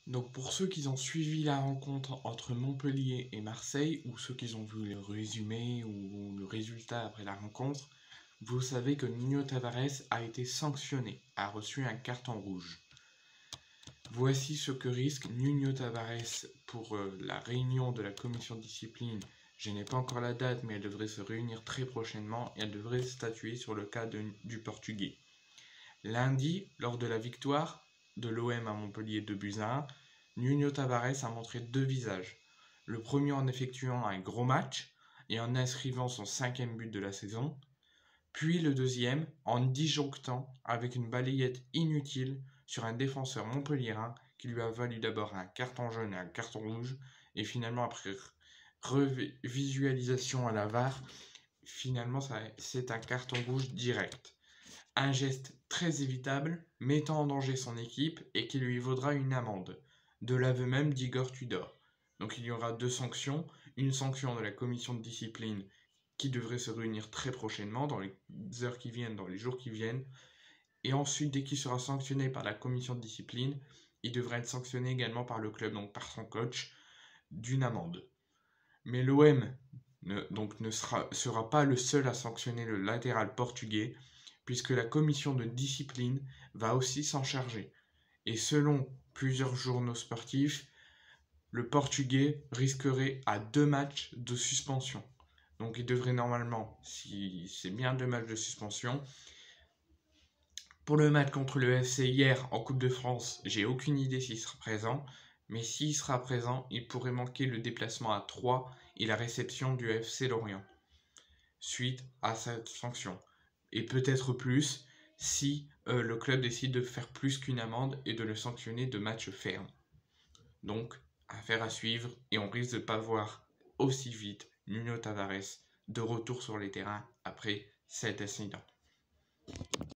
Donc pour ceux qui ont suivi la rencontre entre Montpellier et Marseille, ou ceux qui ont vu le résumé ou le résultat après la rencontre, vous savez que Nuno Tavares a été sanctionné, a reçu un carton rouge. Voici ce que risque Nuno Tavares pour la réunion de la commission de discipline. Je n'ai pas encore la date, mais elle devrait se réunir très prochainement et elle devrait statuer sur le cas du Portugais. Lundi, lors de la victoire de l'OM à Montpellier 2-1, Nuno Tavares a montré deux visages. Le premier en effectuant un gros match et en inscrivant son 5e but de la saison, puis le deuxième en disjonctant avec une balayette inutile sur un défenseur montpelliérain qui lui a valu d'abord un carton jaune et un carton rouge, et finalement après revisualisation à la VAR, finalement c'est un carton rouge direct. Un geste très évitable, mettant en danger son équipe et qui lui vaudra une amende, de l'aveu même d'Igor Tudor. Donc il y aura deux sanctions, une sanction de la commission de discipline qui devrait se réunir très prochainement, dans les heures qui viennent, dans les jours qui viennent, et ensuite dès qu'il sera sanctionné par la commission de discipline, il devra être sanctionné également par le club, donc par son coach, d'une amende. Mais l'OM ne sera pas le seul à sanctionner le latéral portugais, puisque la commission de discipline va aussi s'en charger. Et selon plusieurs journaux sportifs, le Portugais risquerait à 2 matchs de suspension. Donc il devrait normalement, si c'est bien 2 matchs de suspension. Pour le match contre le FC hier en Coupe de France, j'ai aucune idée s'il sera présent, mais s'il sera présent, il pourrait manquer le déplacement à Troyes et la réception du FC Lorient, suite à cette sanction. Et peut-être plus si le club décide de faire plus qu'une amende et de le sanctionner de matchs fermes. Donc, affaire à suivre, et on risque de ne pas voir aussi vite Nuno Tavares de retour sur les terrains après cet incident.